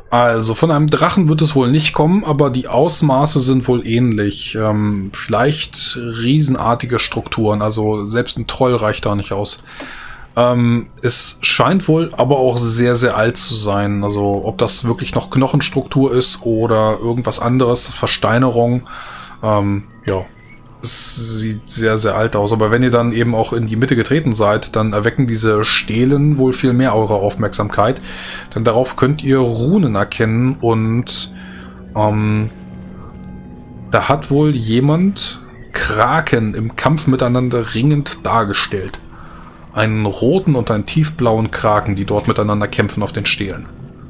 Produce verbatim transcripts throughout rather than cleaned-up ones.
Also von einem Drachen wird es wohl nicht kommen, aber die Ausmaße sind wohl ähnlich. Ähm, vielleicht riesenartige Strukturen, also selbst ein Troll reicht da nicht aus. Ähm, es scheint wohl aber auch sehr, sehr alt zu sein. Also ob das wirklich noch Knochenstruktur ist oder irgendwas anderes, Versteinerung, ähm, ja. Es sieht sehr, sehr alt aus. Aber wenn ihr dann eben auch in die Mitte getreten seid, dann erwecken diese Stelen wohl viel mehr eure Aufmerksamkeit. Denn darauf könnt ihr Runen erkennen und ähm, da hat wohl jemand Kraken im Kampf miteinander ringend dargestellt. Einen roten und einen tiefblauen Kraken, die dort miteinander kämpfen auf den Stelen.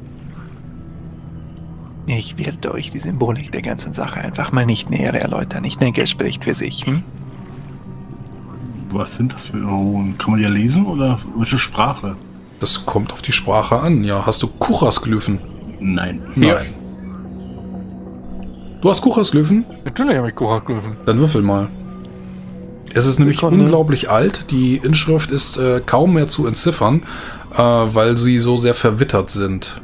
Ich werde euch die Symbolik der ganzen Sache einfach mal nicht näher erläutern. Ich denke, es spricht für sich. Hm? Was sind das für Runen? Kann man die ja lesen oder welche Sprache? Das kommt auf die Sprache an. Ja, hast du Kuchasglyphen? Nein. Nein. Du hast Kuchasglyphen? Natürlich habe ich Kuchasglyphen. Dann würfel mal. Es ist nämlich Sekunde. unglaublich alt. Die Inschrift ist äh, kaum mehr zu entziffern, äh, weil sie so sehr verwittert sind.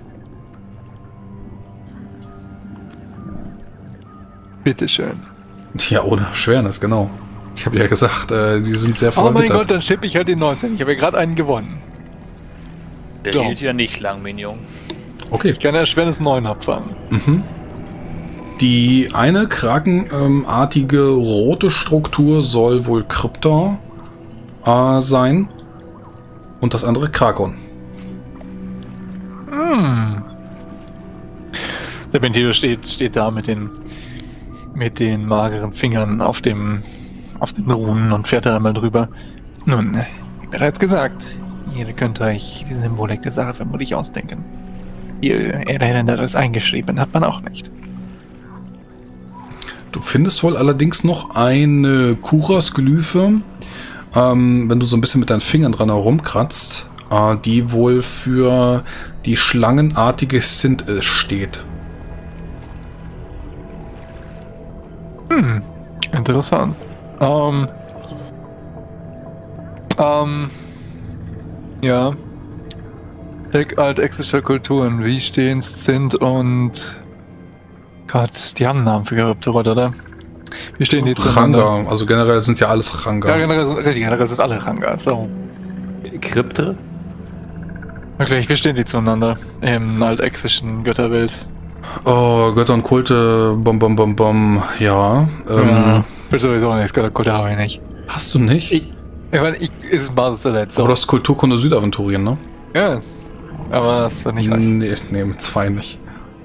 Bitteschön. Ja, ohne Schwernis, genau. Ich habe ja gesagt, äh, sie sind sehr Oh verwittert. mein Gott, dann schippe ich halt die neunzehn. Ich habe ja gerade einen gewonnen. Der Doch. hielt ja nicht lang, Minion. Okay. Ich kann ja Schwernis neun abfangen. Mhm. Die eine krakenartige rote Struktur soll wohl Krypta äh, sein und das andere Krakon. Hm. Der Bentilo steht, steht da mit den mit den mageren Fingern auf dem auf den Runen und fährt da einmal drüber. Nun, wie bereits gesagt, ihr könnt euch die Symbolik der Sache vermutlich ausdenken. Ihr Erinnernderes eingeschrieben hat man auch nicht. Du findest wohl allerdings noch eine Kuras-Glyphe, ähm, wenn du so ein bisschen mit deinen Fingern dran herumkratzt, äh, die wohl für die schlangenartige Sint steht. Hm, interessant. Ähm, ähm, ja. Deck altexischer Kulturen, wie stehen Sint und Gott, die haben einen Namen für Charybdorot, oder? Wie stehen die zueinander? Ranga, also generell sind ja alles Ranga. Ja, generell, sind- richtig, generell sind alle Ranga, so. Kryptre? Wirklich, wie stehen die zueinander im altexischen Götterbild? Oh, Götter und Kulte, bom, bom, bom, bom, ja. Ähm, ja, will sowieso nicht, Götterkulte habe ich nicht. Hast du nicht? Ich, ich meine, ich, ist ein Basistalent, so. Aber du hast Kulturkunde Südaventurien, ne? Ja, ist, aber das wird nicht reichen. Nee, nee, mit zwei nicht.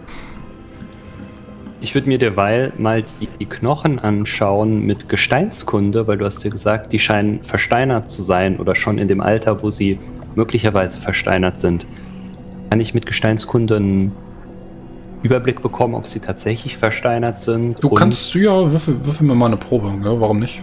Ich würde mir derweil mal die, die Knochen anschauen mit Gesteinskunde, weil du hast ja gesagt, die scheinen versteinert zu sein oder schon in dem Alter, wo sie möglicherweise versteinert sind. Kann ich mit Gesteinskunde einen Überblick bekommen, ob sie tatsächlich versteinert sind? Du und kannst, ja, würfel, würfel mir mal eine Probe, ja, warum nicht?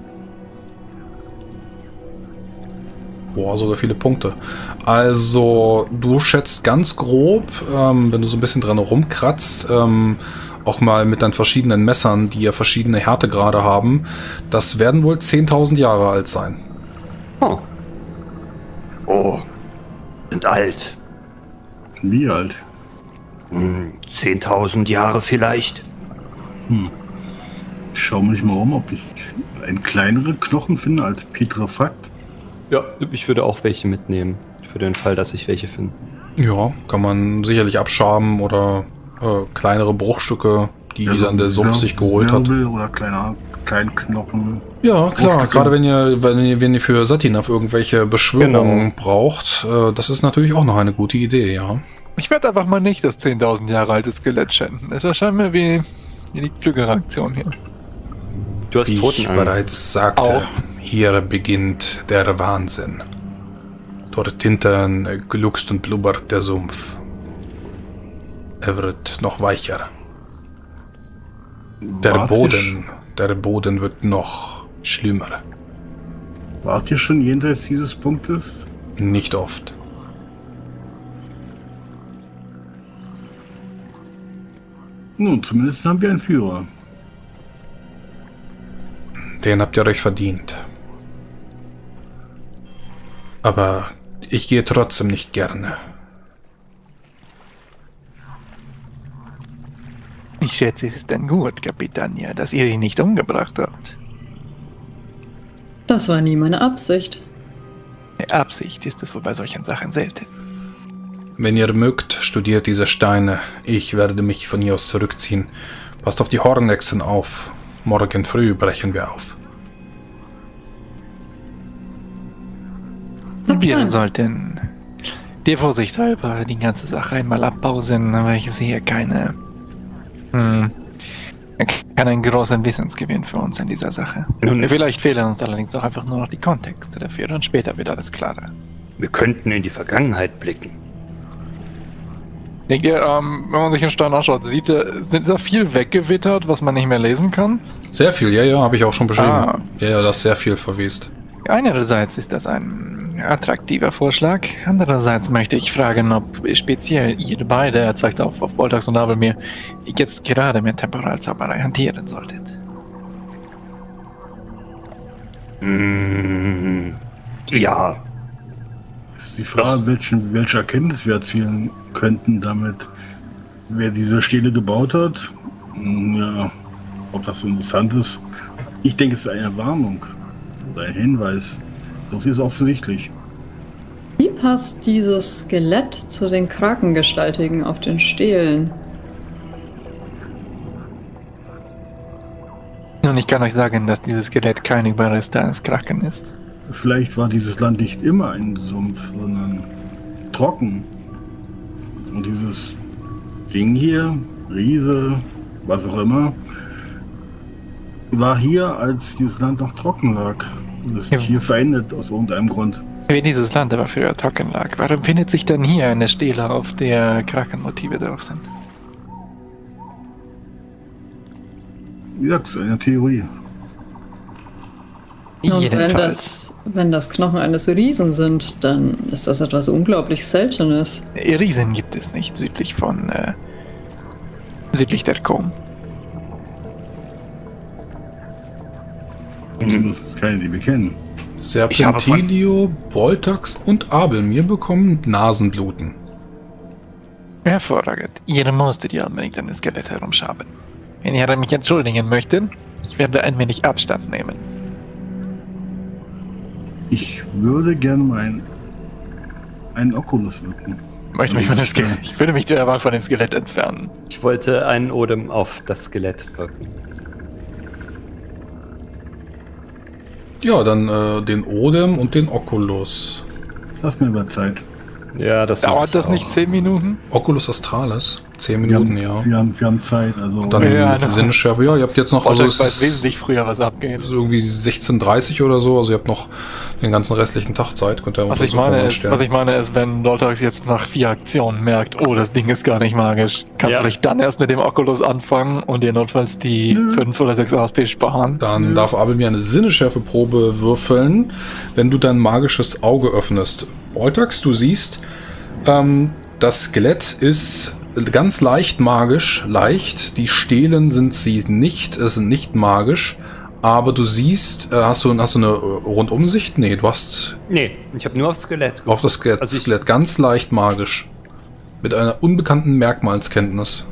Boah, sogar viele Punkte. Also, du schätzt ganz grob, ähm, wenn du so ein bisschen dran rumkratzt, ähm, auch mal mit deinen verschiedenen Messern, die ja verschiedene Härtegrade haben, das werden wohl zehntausend Jahre alt sein. Oh, Oh, sind alt. Wie alt? Hm, zehntausend Jahre vielleicht. Ich schau mich mal um, ob ich ein kleinere Knochen finde als Petrafakt. ja, ich würde auch welche mitnehmen, für den Fall, dass ich welche finde. Ja, kann man sicherlich abschaben oder äh, kleinere Bruchstücke, die Also dann der Sumpf sich geholt hat. Wirbel oder kleiner Kleinknochen. Ja, klar, Bruchstücke. gerade wenn ihr, wenn ihr, wenn ihr für Satinav irgendwelche Beschwörungen braucht, äh, das ist natürlich auch noch eine gute Idee, ja. Ich werde einfach mal nicht das zehntausend Jahre alte Skelett schänden. Es erscheint mir wie, wie die klügere Aktion hier. Du hast Wie ich Totenangst. bereits sagte, Auch. hier beginnt der Wahnsinn. Dort hinten äh, gluckst und blubbert der Sumpf. Er wird noch weicher. Der Wart ihr Boden, der Boden wird noch schlimmer. sch- Wart ihr schon jenseits dieses Punktes? Nicht oft. Nun, zumindest haben wir einen Führer. Den habt ihr euch verdient. Aber ich gehe trotzdem nicht gerne. Ich schätze, es ist dann gut, Kapitania, dass ihr ihn nicht umgebracht habt. Das war nie meine Absicht. Absicht ist es wohl bei solchen Sachen selten. Wenn ihr mögt, studiert diese Steine. Ich werde mich von hier aus zurückziehen. Passt auf die Hornechsen auf. Morgen früh brechen wir auf. Wir Nein. sollten der Vorsicht halber die ganze Sache einmal abpausen, aber ich sehe keine... Hm, keinen großen Wissensgewinn für uns in dieser Sache. Nun- Vielleicht fehlen uns allerdings auch einfach nur noch die Kontexte dafür und später wird alles klarer. Wir könnten in die Vergangenheit blicken. Denkt ihr, ähm, wenn man sich den Stein anschaut, sieht er, sind da viel weggewittert, was man nicht mehr lesen kann? Sehr viel, ja, ja, habe ich auch schon beschrieben. Ah. Ja, ja, das ist sehr viel verwest. Einerseits ist das ein attraktiver Vorschlag, andererseits möchte ich fragen, ob speziell ihr beide, er zeigt auf, auf Boltax und Abelmir, jetzt gerade mit Temporalzauberei hantieren solltet. Mm, ja, Ist die Frage, welchen, welche Erkenntnis wir erzielen könnten damit, wer diese Stele gebaut hat. Hm, Ja, ob das so interessant ist. Ich denke, es ist eine Warnung oder ein Hinweis. So viel ist offensichtlich. Wie passt dieses Skelett zu den Krakengestaltigen auf den Stelen? Nun, ich kann euch sagen, dass dieses Skelett kein Überrest eines Kraken ist. Vielleicht war dieses Land nicht immer ein Sumpf, sondern trocken. Und dieses Ding hier, Riese, was auch immer, war hier, als dieses Land noch trocken lag. Und ist Ja. hier verändert aus irgendeinem Grund. Wenn dieses Land aber früher trocken lag, warum findet sich dann hier eine Stele, auf der Krakenmotive drauf sind? Wie gesagt, es ist eine Theorie. Und wenn Jedenfalls. das, wenn das Knochen eines Riesen sind, dann ist das etwas unglaublich Seltenes. Riesen gibt es nicht südlich von, äh, südlich der Com. Das ist keine, die wir kennen. Serpentilio, Boltax und Abelmir bekommen Nasenbluten. Hervorragend. Ihr musstet ja unbedingt an das Skelett herumschaben. Wenn ihr mich entschuldigen möchtet, ich werde ein wenig Abstand nehmen. Ich würde gerne mal ein, einen Oculus wirken. Ich möchte mich von dem Skelett, ich würde mich der Wahl von dem Skelett entfernen. Ich wollte einen Odem auf das Skelett wirken. Ja, dann äh, den Odem und den Oculus. Lass mir mal Zeit. Ja, das mach Dauert ich das auch. nicht zehn Minuten? Oculus Astralis. Zehn Wir Minuten, haben, ja. wir, haben, wir haben Zeit. Also Und dann Ja, die genau. Sinnschärfe. Ja, ihr habt jetzt noch, also Also es weiß ist, wesentlich früher, was abgeht. es ist irgendwie sechzehn Uhr dreißig oder so, also ihr habt noch den ganzen restlichen Tag Zeit. Könnt ihr Was ich, Untersuchungen meine ist, anstellen. was ich meine ist, wenn Doltax jetzt nach vier Aktionen merkt, oh, das Ding ist gar nicht magisch, kannst Ja. du dich dann erst mit dem Oculus anfangen und dir notfalls die Nö. fünf oder sechs A S P sparen. Dann darf Abelmir eine Sinneschärfeprobe würfeln, wenn du dein magisches Auge öffnest. Boltax, du siehst, ähm, das Skelett ist ganz leicht magisch, leicht. Die Stelen sind sie nicht, es sind nicht magisch. Aber du siehst, äh, hast du, hast du eine äh, Rundumsicht? Nee, du hast Nee, ich habe nur aufs Skelett auf das Skelett, Also ich- Skelett ganz leicht magisch. Mit einer unbekannten Merkmalskenntnis.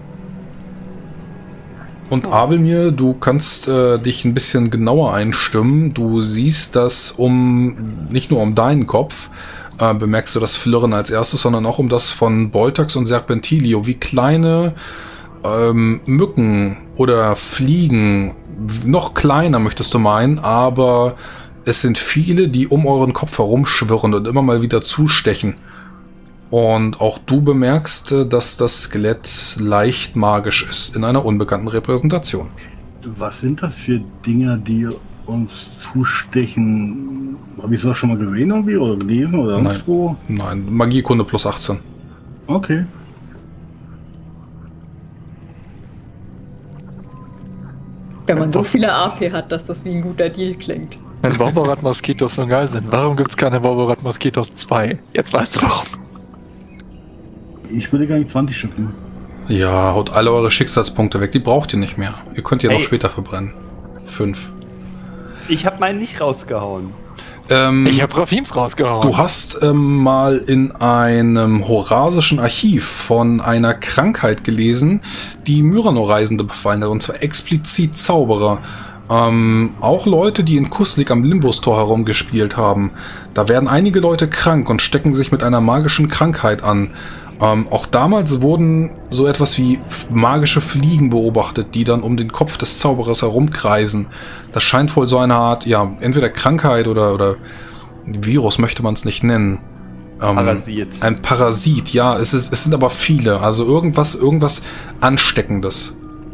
Und Abelmir, du kannst äh, dich ein bisschen genauer einstimmen. Du siehst, dass um nicht nur um deinen Kopf äh, bemerkst du das Flirren als erstes, sondern auch um das von Boltax und Serpentilio, wie kleine ähm, Mücken oder Fliegen, noch kleiner möchtest du meinen, aber es sind viele, die um euren Kopf herumschwirren und immer mal wieder zustechen. Und auch du bemerkst, äh, dass das Skelett leicht magisch ist in einer unbekannten Repräsentation. Was sind das für Dinger, die uns zustechen? Habe ich sowas schon mal gesehen irgendwie oder gelesen oder sonst Nein. wo? Nein, Magiekunde plus achtzehn. Okay. Wenn man so viele A P hat, dass das wie ein guter Deal klingt. Wenn Borborat-Moskitos so geil sind, warum gibt es keine Borborat-Moskitos zwei? Jetzt weißt du warum. Ich würde gar nicht zwanzig schiffen. Ja, haut alle eure Schicksalspunkte weg, die braucht ihr nicht mehr. Ihr könnt die Hey. noch später verbrennen. Fünf. Ich habe meinen nicht rausgehauen. Ähm, Ich habe Rafims rausgehauen. Du hast ähm, mal in einem horasischen Archiv von einer Krankheit gelesen, die Myrano-Reisende befallen hat, und zwar explizit Zauberer. Ähm, auch Leute, die in Kusnik am Limbus-Tor herumgespielt haben. Da werden einige Leute krank und stecken sich mit einer magischen Krankheit an. Ähm, auch damals wurden so etwas wie magische Fliegen beobachtet, die dann um den Kopf des Zauberers herumkreisen. Das scheint wohl so eine Art, ja, entweder Krankheit oder, oder Virus möchte man es nicht nennen. Ähm, Parasit. Ein Parasit, ja. Es, ist, es sind aber viele. Also irgendwas, irgendwas Ansteckendes.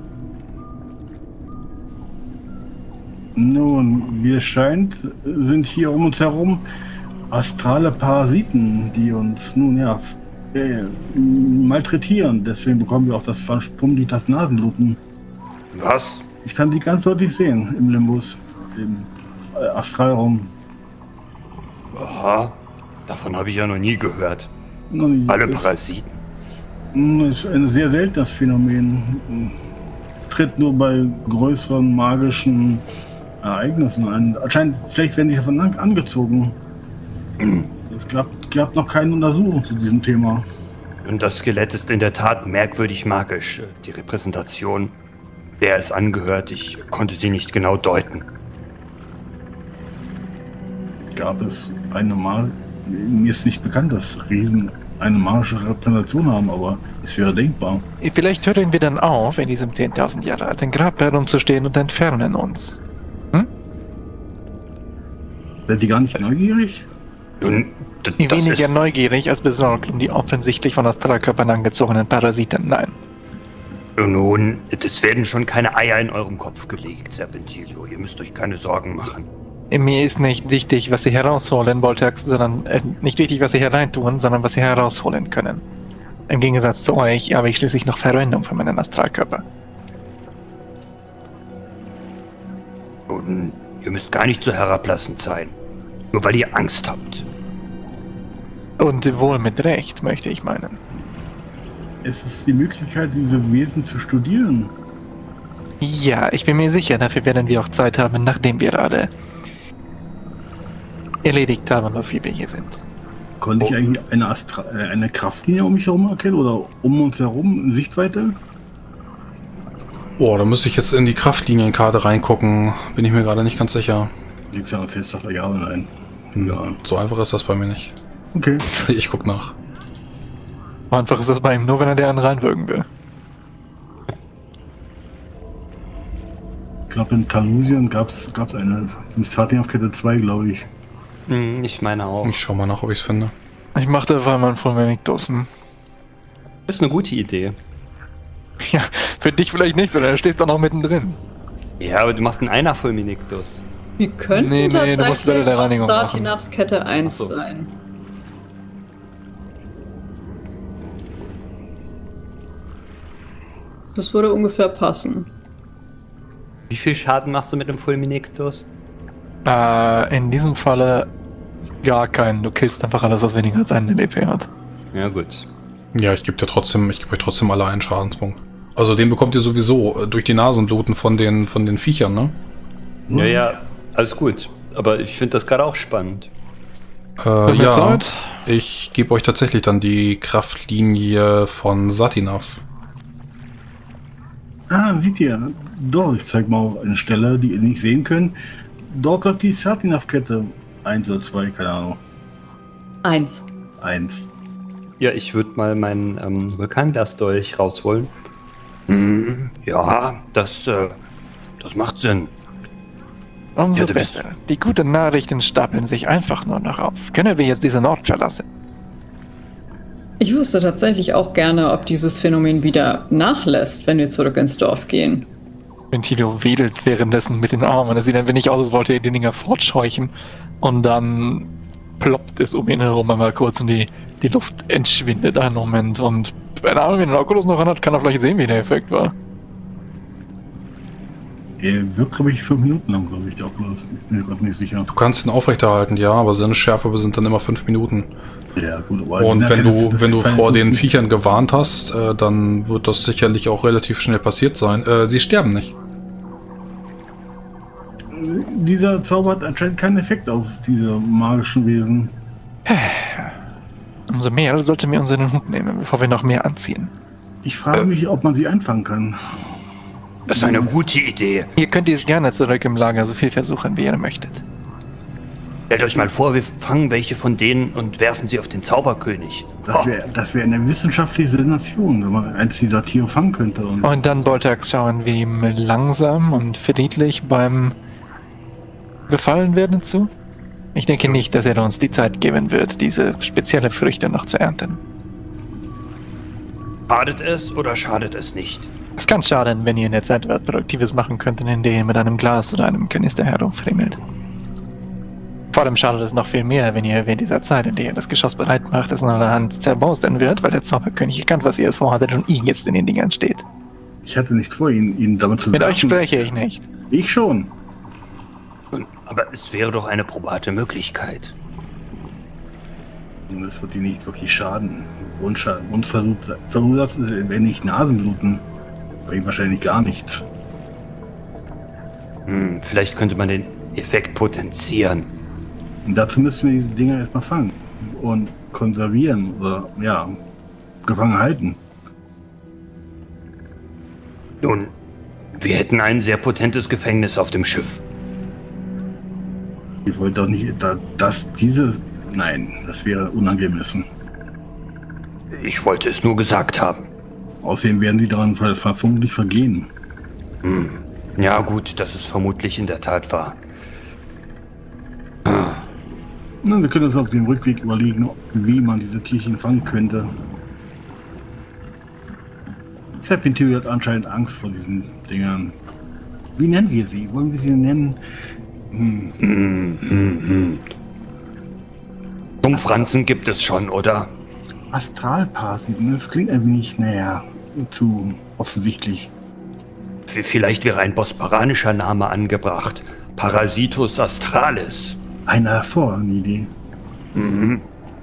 Nun, wie es scheint, sind hier um uns herum astrale Parasiten, die uns nun ja äh, malträtieren. Deswegen bekommen wir auch das Verspummung, das Nasenbluten. Was? Ich kann sie ganz deutlich sehen im Limbus, im äh, Astralraum. Aha, davon habe ich ja noch nie gehört. Nun, Alle es- Parasiten. nun, Es ist ein sehr seltenes Phänomen. Tritt nur bei größeren magischen Ereignissen ein. Anscheinend, vielleicht werden die davon an- angezogen. Es gab, gab noch keine Untersuchung zu diesem Thema. Und das Skelett ist in der Tat merkwürdig magisch. Die Repräsentation, der es angehört, ich konnte sie nicht genau deuten. Gab es eine Mal. Mir ist nicht bekannt, dass Riesen eine magische Repräsentation haben, aber es wäre denkbar. Vielleicht hören wir dann auf, in diesem zehntausend Jahre alten Grab herumzustehen und entfernen uns. Seid ihr gar nicht neugierig? Nun, d- das Weniger ist, neugierig als besorgt um die offensichtlich von Astralkörpern angezogenen Parasiten, nein. nun, es werden schon keine Eier in eurem Kopf gelegt, Serpentilio. Ihr müsst euch keine Sorgen machen. Mir ist nicht wichtig, was sie herausholen, Voltax, sondern äh, nicht wichtig, was sie hereintun, sondern was sie herausholen können. Im Gegensatz zu euch habe ich schließlich noch Verwendung für meinen Astralkörper. Und ihr müsst gar nicht so herablassend sein. Nur weil ihr Angst habt. Und wohl mit Recht, möchte ich meinen. Es ist die Möglichkeit, diese Wesen zu studieren. Ja, ich bin mir sicher, dafür werden wir auch Zeit haben, nachdem wir alle erledigt haben, wofür wir hier sind. Konnte ich eigentlich eine, Astra äh, eine Kraftlinie um mich herum erkennen oder um uns herum in Sichtweite? Boah, da müsste ich jetzt in die Kraftlinienkarte reingucken. Bin ich mir gerade nicht ganz sicher. Nichts an fest, sagt er ja oder nein. Ja. So einfach ist das bei mir nicht. Okay. Ich guck nach. So einfach ist das bei ihm nur, wenn er der einen reinwirken will. Ich glaube, in Talusien gab es eine. Die Starting auf Kette zwei, glaube ich. Hm, ich meine auch. Ich schau mal nach, ob ich's finde. Ich mache da mal von Venigtus. Hm. Das ist eine gute Idee. Ja, für dich vielleicht nicht, sondern du stehst doch noch mittendrin. Ja, aber du machst einen Einer Fulminictus. Wir könnten Nee, nee, du musst bitte tatsächlich der auf Reinigung Sartinafs Kette eins Ach so. sein. Das würde ungefähr passen. Wie viel Schaden machst du mit dem Fulminictus? Äh, in diesem Falle gar keinen. Du killst einfach alles, was weniger als einen L P hat. Ja, gut. Ja, ich gebe dir trotzdem, ich gebe euch trotzdem alle einen Schadenspunkt. Also den bekommt ihr sowieso äh, durch die Nasenbluten von den von den Viechern, ne? Ja, ja, alles gut. Aber ich finde das gerade auch spannend. Äh, Tut mir ja, leid. ich gebe euch tatsächlich dann die Kraftlinie von Satinav. Ah, seht ihr. Dort, ich zeig mal eine Stelle, die ihr nicht sehen könnt. Dort läuft die Sartinaf-Kette. Eins oder zwei, keine Ahnung. Eins. Eins. Ja, ich würde mal meinen ähm, Vulkanglasdolch rausholen. Hm, ja, das, äh, das macht Sinn. Umso Ja, du bist- besser. Die guten Nachrichten stapeln sich einfach nur noch auf. Können wir jetzt diesen Ort verlassen? Ich wüsste tatsächlich auch gerne, ob dieses Phänomen wieder nachlässt, wenn wir zurück ins Dorf gehen. Ventilio wedelt währenddessen mit den Armen. Es sieht ein wenig aus, als wollte er die Dinger fortscheuchen. Und dann ploppt es um ihn herum einmal kurz und die, die Luft entschwindet einen Moment. Und wenn er den Oculus noch anhat, kann er vielleicht sehen, wie der Effekt war. Er wird, glaube ich, fünf Minuten lang, glaube ich, der Oculus. Ich bin mir gerade nicht sicher. Du kannst ihn aufrechterhalten, ja, aber Sinnesschärfe sind dann immer fünf Minuten. Ja, gut, aber Und die wenn sind ja du, keine- wenn du keine vor fünf den Minuten. Viechern gewarnt hast, äh, dann wird das sicherlich auch relativ schnell passiert sein. Äh, sie sterben nicht. dieser Zauber hat anscheinend keinen Effekt auf diese magischen Wesen. Umso mehr sollten wir unseren Hut nehmen, bevor wir noch mehr anziehen. Ich frage mich, ob man sie einfangen kann. Das ist eine gute Idee. Ihr könnt dies gerne zurück im Lager so viel versuchen, wie ihr möchtet. Stellt euch mal vor, wir fangen welche von denen und werfen sie auf den Zauberkönig. Das wäre das wär eine wissenschaftliche Sensation, wenn man eins dieser Tiere fangen könnte. Und, Und dann Boltax schauen wir ihm langsam und friedlich beim Befallen werden zu. Ich denke nicht, dass er uns die Zeit geben wird, diese spezielle Früchte noch zu ernten. Schadet es oder schadet es nicht? Es kann schaden, wenn ihr in der Zeit was Produktives machen könntet, indem ihr mit einem Glas oder einem Kanister herumfriemelt. Vor allem schadet es noch viel mehr, wenn ihr während dieser Zeit, in der ihr das Geschoss bereit macht, es in eurer Hand zerbaustern wird, weil der Zauberkönig erkannt, was ihr jetzt vorhattet und ihn jetzt in den Dingern steht. ich hatte nicht vor, ihn, ihn damit zu Mit werfen. euch spreche ich nicht. Ich schon. Aber es wäre doch eine probate Möglichkeit. Und es wird ihn nicht wirklich schaden. Uns, scha- uns versucht, verursacht es, wenn nicht Nasenbluten. Bei ihm wahrscheinlich gar nichts. Hm, vielleicht könnte man den Effekt potenzieren. Und dazu müssen wir diese Dinger erstmal fangen. Und konservieren oder, ja, gefangen halten. Nun, wir hätten ein sehr potentes Gefängnis auf dem Schiff. Ich wollte doch nicht, da, dass diese, nein, das wäre unangemessen. Ich wollte es nur gesagt haben. Außerdem werden sie daran ver vermutlich vergehen. Hm. Ja gut, dass es vermutlich in der Tat war. Ah. Na, wir können uns auf dem Rückweg überlegen, wie man diese Tierchen fangen könnte. Serpentine hat anscheinend Angst vor diesen Dingern. Wie nennen wir sie? Wollen wir sie nennen? Hm. Hm, hm, hm. Sumpfranzen gibt es schon, oder? Astralparasiten, das klingt ein wenig, naja, zu offensichtlich. V- Vielleicht wäre ein bosparanischer Name angebracht. Parasitus astralis. Eine hervorragende Idee. Mhm.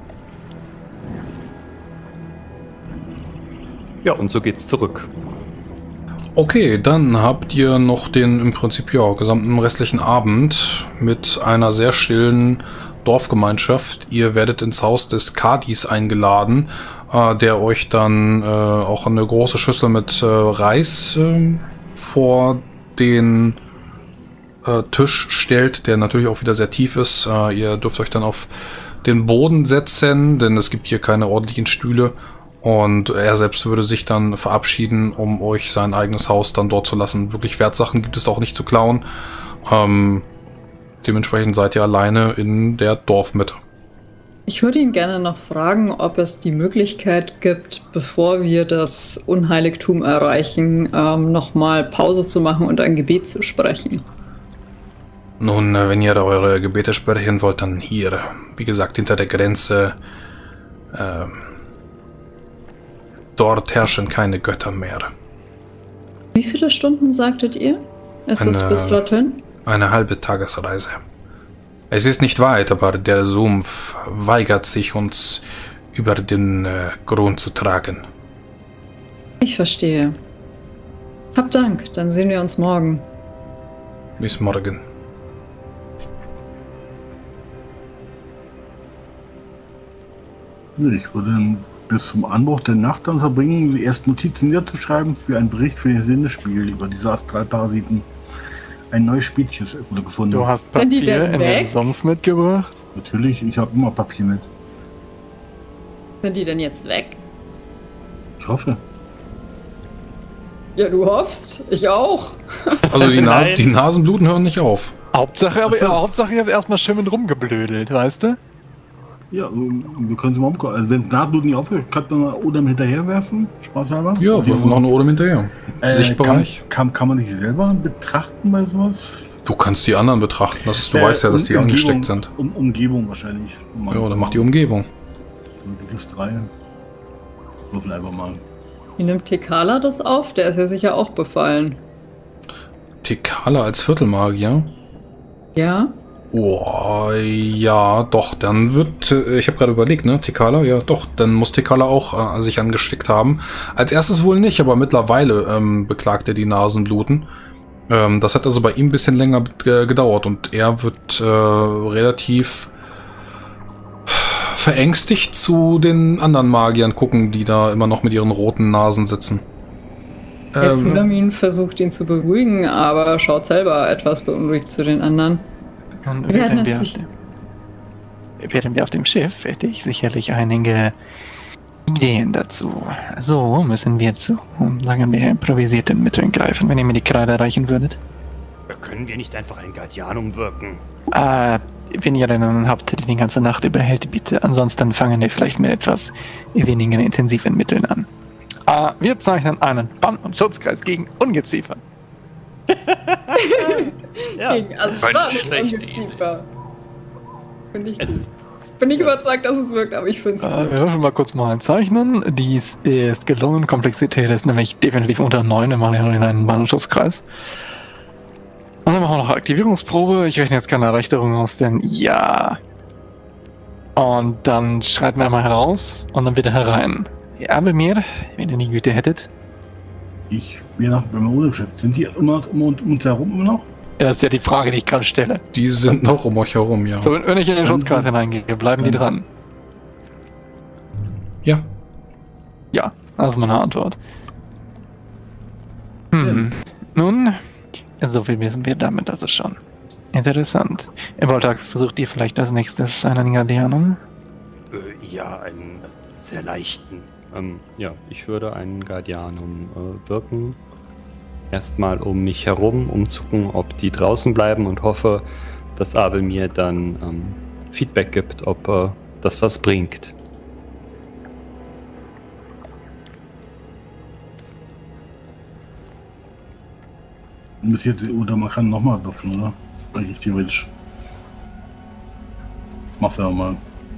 Ja, und so geht's zurück. Okay, dann habt ihr noch den im Prinzip ja gesamten restlichen Abend mit einer sehr stillen Dorfgemeinschaft. Ihr werdet ins Haus des Kadis eingeladen, äh, der euch dann äh, auch eine große Schüssel mit äh, Reis äh, vor den äh, Tisch stellt, der natürlich auch wieder sehr tief ist. Äh, ihr dürft euch dann auf den Boden setzen, denn es gibt hier keine ordentlichen Stühle. Und er selbst würde sich dann verabschieden, um euch sein eigenes Haus dann dort zu lassen. Wirklich Wertsachen gibt es auch nicht zu klauen. Ähm, dementsprechend seid ihr alleine in der Dorfmitte. Ich würde ihn gerne noch fragen, ob es die Möglichkeit gibt, bevor wir das Unheiligtum erreichen, ähm, nochmal Pause zu machen und ein Gebet zu sprechen. Nun, äh, wenn ihr da eure Gebete sprechen wollt, dann hier. Wie gesagt, hinter der Grenze. Äh, dort herrschen keine Götter mehr. Wie viele Stunden sagtet ihr? Ist es Eine- bis dorthin? Eine halbe Tagesreise. Es ist nicht weit, aber der Sumpf weigert sich, uns über den äh, Grund zu tragen. Ich verstehe. Hab Dank, dann sehen wir uns morgen. Bis morgen. Ich würde dann bis zum Anbruch der Nacht dann verbringen, die ersten Notizen niederzuschreiben für einen Bericht für den Sinnespiegel über diese Astralparasiten. Ein neues Spielchen wurde gefunden. Du hast Sind die Papier denn in weg? den Sumpf mitgebracht? Natürlich, ich habe immer Papier mit. Sind die denn jetzt weg? Ich hoffe. Ja, du hoffst. Ich auch. Also die, Nas Nein. die Nasenbluten hören nicht auf. Hauptsache, aber Ach so. ja, Hauptsache, ihr habt erstmal schön mit rumgeblödelt, weißt du? Ja, wir können sie mal umgucken. Also wenn Nahtblut nicht aufhört, kann man Odem hinterherwerfen. Spaßhalber. Ja, wir noch eine Odem hinterher. Äh, Sichtbereich. Kann, kann, kann man sich selber betrachten bei sowas? Du kannst die anderen betrachten. Das, du Äh, weißt ja, dass um- die Umgebung- angesteckt sind. Um, Umgebung wahrscheinlich. Ja, dann macht die Umgebung. Plus drei. Würfel einfach mal. Wie nimmt Tekala das auf? Der ist ja sicher auch befallen. Tekala als Viertelmagier? Ja? Oh, ja, doch, dann wird, äh, ich habe gerade überlegt, ne, Tekala, ja, doch, dann muss Tekala auch äh, sich angesteckt haben. Als erstes wohl nicht, aber mittlerweile ähm, beklagt er die Nasenbluten. Ähm, das hat also bei ihm ein bisschen länger äh, gedauert und er wird äh, relativ verängstigt zu den anderen Magiern gucken, die da immer noch mit ihren roten Nasen sitzen. Der Ähm, Zulamin versucht ihn zu beruhigen, aber schaut selber etwas beunruhigt zu den anderen. Und Wir hatten während wir, es auf sich- dem, während wir auf dem Schiff hätte ich sicherlich einige Ideen dazu. So müssen wir zu, sagen wir, improvisierten Mitteln greifen, wenn ihr mir die Kreide reichen würdet. Können wir nicht einfach ein Guardianum wirken? Äh, wenn ihr einen habt, der die ganze Nacht überhält, bitte. Ansonsten fangen wir vielleicht mit etwas weniger intensiven Mitteln an. Äh, wir zeichnen einen Bann- und Schutzkreis gegen Ungeziefer. Ja, Gegen astrale schlechte Ungeziefer. Finde ich es gut. ist, Ich bin nicht überzeugt, dass es wirkt, aber ich finde es Äh, gut. wir würfeln mal kurz mal ein Zeichnen. Dies ist gelungen. Komplexität ist nämlich definitiv unter neun. Wir machen ja nur in einen Bann- und Schutzkreis. Und dann machen wir noch eine Aktivierungsprobe. Ich rechne jetzt keine Erleichterung aus, denn ja. Und dann schreiten wir einmal heraus und dann wieder herein. Ja, bei mir, wenn ihr die Güte hättet. Ich bin noch beim Modeschiff. Sind die immer um uns um uns herum immer noch? Das ist ja die Frage, die ich gerade stelle. die sind noch um euch herum, ja. So, wenn wenn ich in den Schutzkreis hineingehe, bleiben die dran? Ja. Ja, das ist meine Antwort. Hm. Nun, so viel wissen wir damit also schon. Interessant. Im Voltax versucht ihr vielleicht als nächstes einen Guardianum? äh, ja, einen sehr leichten. Ähm, ja, ich würde einen Guardianum äh, wirken. Erstmal um mich herum, um zu gucken, ob die draußen bleiben und hoffe, dass Abel mir dann ähm, Feedback gibt, ob äh, das was bringt. Muss jetzt, oder man kann nochmal würfeln, oder? Eigentlich theoretisch. Mach's aber mal.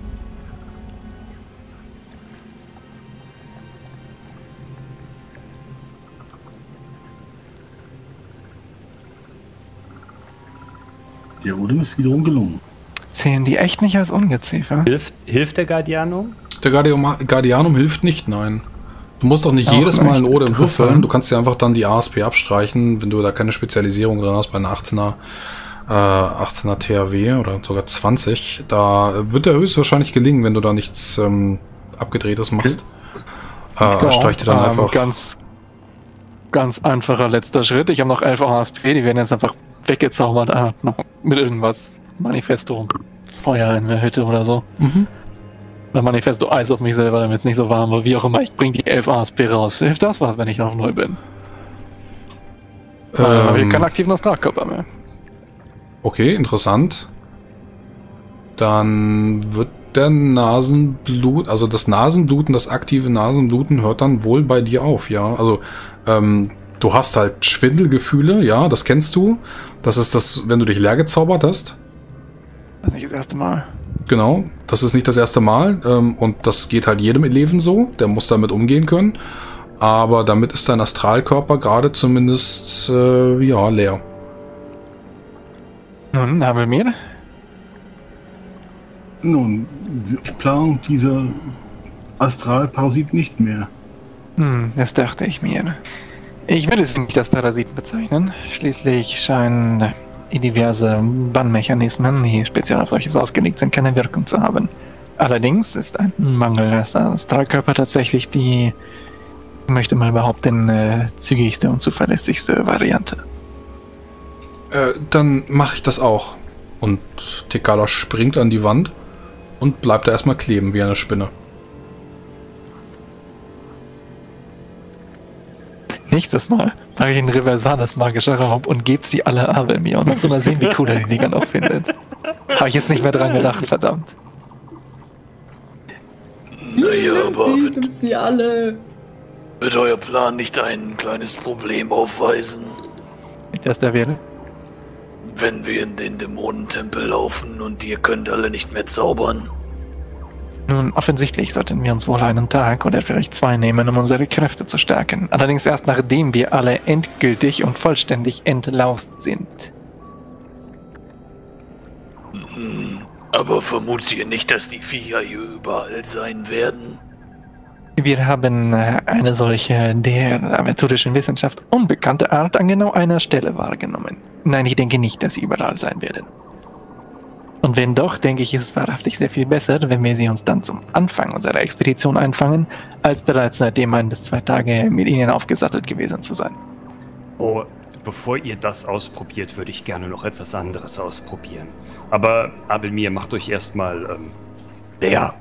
Der Odem ist wiederum gelungen. Zählen die echt nicht als Ungeziefer? Hilft, hilft der Guardianum? Der Guardium, Guardianum hilft nicht, nein. Du musst doch nicht Auch jedes Mal echt einen Odem würfeln. interessant. Du kannst dir einfach dann die A S P abstreichen, wenn du da keine Spezialisierung drin hast bei einer achtzehner, äh, achtzehner T H W oder sogar zwanzig. Da wird der höchstwahrscheinlich gelingen, wenn du da nichts ähm, Abgedrehtes machst. Äh, Ja, streich dir dann ähm, einfach. Ganz, ganz einfacher letzter Schritt. Ich habe noch elf A S P, die werden jetzt einfach weggezaubert. Ah, noch mit irgendwas. Manifesto, Feuer in der Hütte oder so. Mhm. Oder Manifesto Eis auf mich selber, damit es nicht so warm wird. Wie auch immer, ich bringe die elf A S P raus. Hilft das was, wenn ich noch neu bin? Ähm, habe ich Ähm, keinen aktiven Astralkörper mehr. Okay, interessant. Dann wird der Nasenblut, also das Nasenbluten, das aktive Nasenbluten hört dann wohl bei dir auf, ja. Also, ähm, du hast halt Schwindelgefühle, ja, das kennst du. Das ist das, wenn du dich leer gezaubert hast. Das ist nicht das erste Mal. Genau, das ist nicht das erste Mal. Ähm, und das geht halt jedem Leben so. Der muss damit umgehen können. Aber damit ist dein Astralkörper gerade zumindest, äh, ja, leer. Nun, haben wir mehr? Nun, die Planung dieser Astralparasit nicht mehr. Hm, das dachte ich mir. Ich würde es nicht als Parasiten bezeichnen. Schließlich scheinen die diverse Bannmechanismen, die speziell auf solches ausgelegt sind, keine Wirkung zu haben. Allerdings ist ein Mangel als Astralkörper tatsächlich die, ich möchte mal behaupten, äh, zügigste und zuverlässigste Variante. Äh, dann mache ich das auch. Und Tekala springt an die Wand und bleibt da erstmal kleben wie eine Spinne. Nächstes Mal mache ich ein reversales magischer Raum und gebe sie alle Abel mir und dann soll mal sehen, wie cool er die Dinger noch findet. Habe ich jetzt nicht mehr dran gedacht, verdammt. Naja, aber Sie, wird, nimm sie alle. wird euer Plan nicht ein kleines Problem aufweisen, Das der wäre. wenn wir in den Dämonentempel laufen und ihr könnt alle nicht mehr zaubern? Nun, offensichtlich sollten wir uns wohl einen Tag oder vielleicht zwei nehmen, um unsere Kräfte zu stärken. Allerdings erst nachdem wir alle endgültig und vollständig entlaust sind. Hm, aber vermutet ihr nicht, dass die Viecher hier überall sein werden? Wir haben äh, eine solche der aventurischen Wissenschaft unbekannte Art an genau einer Stelle wahrgenommen. Nein, ich denke nicht, dass sie überall sein werden. Und wenn doch, denke ich, ist es wahrhaftig sehr viel besser, wenn wir sie uns dann zum Anfang unserer Expedition einfangen, als bereits seitdem ein bis zwei Tage mit ihnen aufgesattelt gewesen zu sein. Oh, bevor ihr das ausprobiert, würde ich gerne noch etwas anderes ausprobieren. Aber Abelmir, macht euch erstmal ähm, leer.